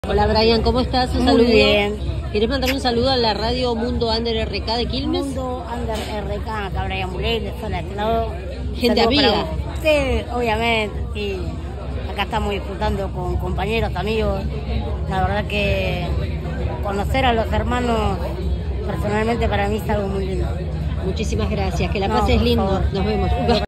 Hola Brian, ¿cómo estás? Un Muy saludo. bien. ¿Querés mandar un saludo a la radio Mundo Under RK de Quilmes? Mundo Under RK, acá Brian Muley, de Zona de este lado. Gente Saludo amiga. Sí, obviamente. Y acá estamos disfrutando con compañeros, amigos. La verdad que conocer a los hermanos personalmente para mí es algo muy lindo. Muchísimas gracias, que la No, pases por lindo. favor. Nos vemos.